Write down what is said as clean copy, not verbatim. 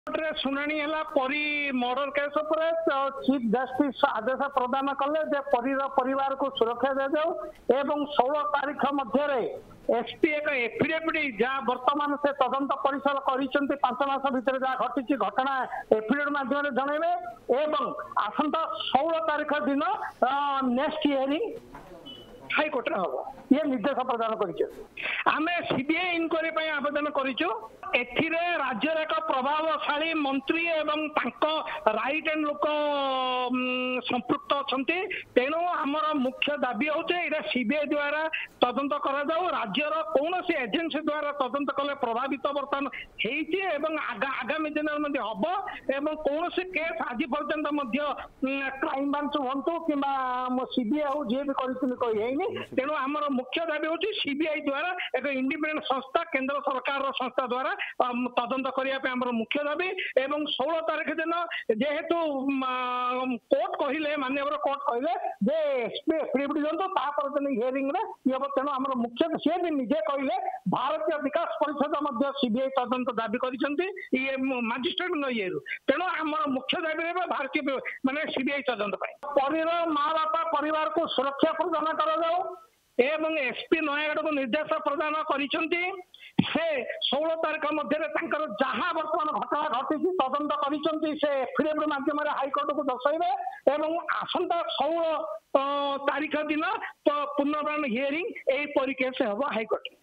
शुणाणी है Pari murder case chief justice आदेश प्रदान कले परिवार को सुरक्षा दि जाऊ एवं 16 तारीख मध्य एसपी एक एफिडेविट जहाँ बर्तमान से तदंत परिसर कर 5 मास भितर जहाँ घटी घटना एफिडेविट माध्यम जनइबे एवं आसंता 16 तारीख दिन नेक्स्ट हियरिंग हाईकोर्ट हम ये निर्देश प्रदान करें सीबीआई इनक्वारी आवेदन करूँ राज्य एक प्रभावशाली मंत्री एवं राइट एंड लोक संपृक्त अच्छा तेणु आमर मुख्य दाबी होता सीबीआई द्वारा तदंत करा राज्यर कौन एजेन्सी द्वारा तदंत कले प्रभावित बर्तमान आगामी दिन में हम एवं कौन केस आज पर्यंत क्राइम ब्रांच हूँ कि सीबीआई हो जी भी कही तेणु आमर मुख्य दाबी हूँ सीबीआई द्वारा एक इंडिपेंडेंट संस्था केंद्र सरकार संस्था द्वारा तदंत करने मुख्य दाबी एवं 16 तारीख दिन जेहेतु कोर्ट कहले माननीय कोर्ट कहले जे एफिडेविट दिखाँ तापर दिन हियरिंग हम तेणु आम मुख्य सी भी निजे कहले भारतीय विकास परिषद सीबीआई तदंत दाबी कर मजिस्ट्रेट ये तेणु आम मुख्य दाबी रहा भारतीय माने सीबीआई तदंत माँ बापा परिवार को सुरक्षा प्रदान कर एवं एसपी नयागढ़ को निर्देश प्रदान कर 16 तारीख मध्य जहाँ बर्तमान घटना घटी तदंत कर माध्यम हाईकोर्ट को दर्शाइबे एवं आसंता 16 तारीख दिन पुनर्बार हियरिंग यही परिकेस हम हाईकोर्ट।